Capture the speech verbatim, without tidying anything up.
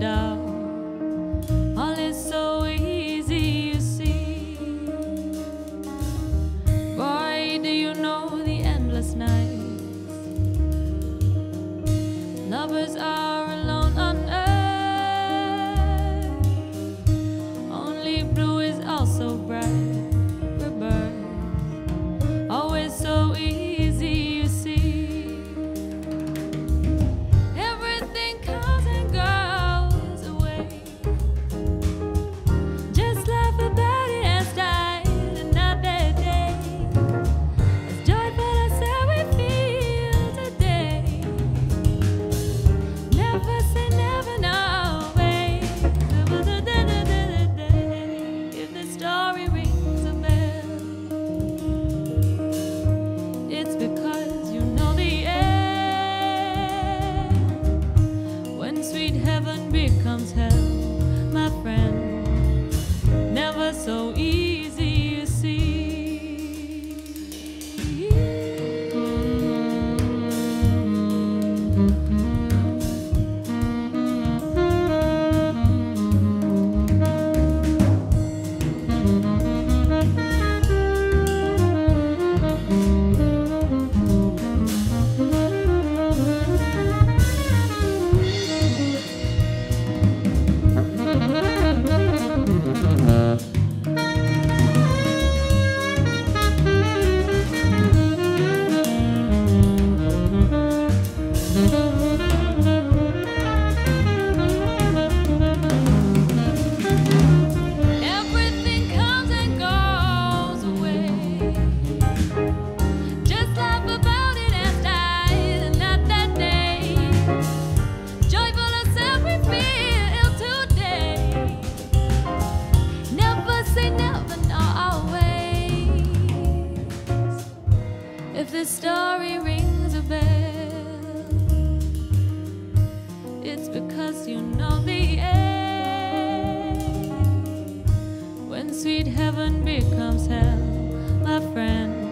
doubt. All is so easy, you see. Boy, do you know the endless nights lovers are alone on earth. Only blue is also bright. Rebirth, always so easy, you see. Everything comes and goes away. Just laugh about it and style another day. As joyful as we feel today. Never say never, no way. If the story rings a bell, it's because you know the end. When sweet heaven becomes hell, my friend, never so easy, you see. Everything comes and goes away. Just laugh about it and style another day. Joyful as we feel today. Never say never, no always. If the story rings a bell, it's because you know the end. When sweet heaven becomes hell, my friend,